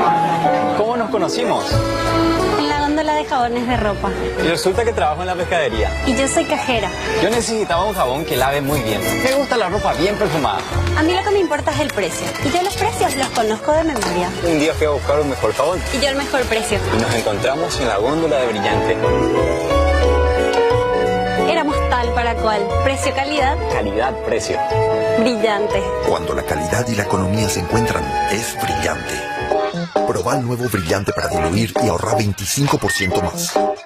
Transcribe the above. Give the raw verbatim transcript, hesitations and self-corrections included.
¿Cómo nos conocimos? En la góndola de jabones de ropa. Y resulta que trabajo en la pescadería. Y yo soy cajera. Yo necesitaba un jabón que lave muy bien. Me gusta la ropa bien perfumada. A mí lo que me importa es el precio. Y yo los precios los conozco de memoria. Un día fui a buscar un mejor jabón. Y yo el mejor precio. Y nos encontramos en la góndola de Brillante. Éramos tal para cual. Precio-calidad. Calidad-precio. Brillante. Cuando la calidad y la economía se encuentran, es Brillante. Proba el nuevo Brillante para diluir y ahorrar veinticinco por ciento más.